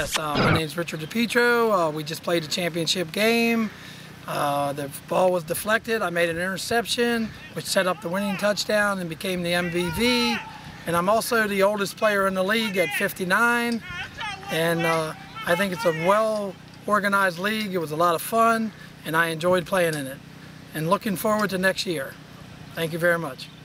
Yes, my name's Richard DePietro. We just played a championship game. The ball was deflected. I made an interception, which set up the winning touchdown and became the MVP. And I'm also the oldest player in the league at 59. And I think it's a well-organized league. It was a lot of fun, and I enjoyed playing in it. And looking forward to next year. Thank you very much.